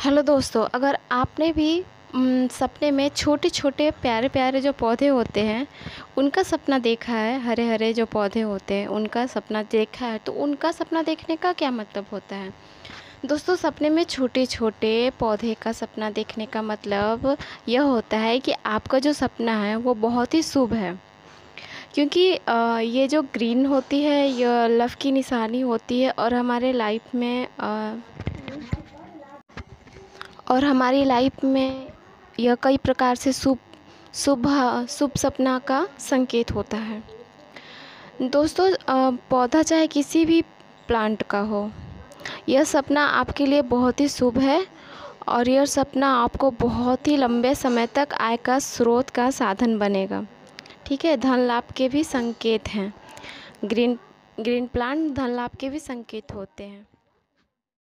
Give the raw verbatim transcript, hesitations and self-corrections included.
Hello दोस्तों, अगर आपने भी उम, सपने में छोटे-छोटे प्यारे-प्यारे जो पौधे होते हैं, उनका सपना देखा है, हरे-हरे जो पौधे होते हैं, उनका सपना देखा है, तो उनका सपना देखने का क्या मतलब होता है? दोस्तों, सपने में छोटे-छोटे पौधे का सपना देखने का मतलब यह होता है कि आपका जो सपना है, वो बहुत ही शुभ है। क्योंकि अ, ये जो ग्रीन होती है, यह लव की निशानी होती है और हमारे लाइफ में अ और हमारी लाइफ में यह कई प्रकार से शुभ शुभ शुभ सपना का संकेत होता है। दोस्तों, अ, पौधा चाहे किसी भी प्लांट का हो, यह सपना आपके लिए बहुत ही शुभ है और यह सपना आपको बहुत ही लंबे समय तक आय का स्रोत का साधन बनेगा। ठीक है, धन लाभ के भी संकेत हैं। ग्रीन ग्रीन प्लांट धन लाभ के भी संकेत होते हैं।